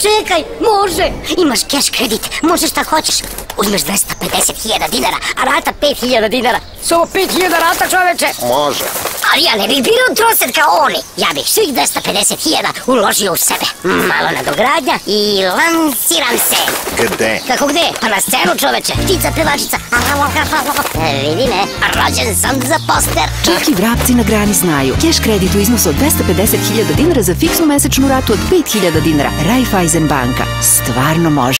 čekaj, može. Imaš keš kredit, možeš šta hoćeš. Uzmeš 250.000 dinara, a rata 5.000 dinara. Samo 5.000 rata, čoveče. Može. Ali ja ne bih bio troset kao oni. Ja bih svih 250.000 uložio u sebe. Malo nadogradnja i lansiram se. Gde? Kako gde? Pa na scenu, čoveče. Ptica pevačica. Vidi me, rođen sam za poster. Čak i vrapci na grani znaju. Keš kredit u iznosu od 250.000 dinara za fiksnu mesečnu ratu od 5.000 dinara. Raiffaisen banka. Stvarno može.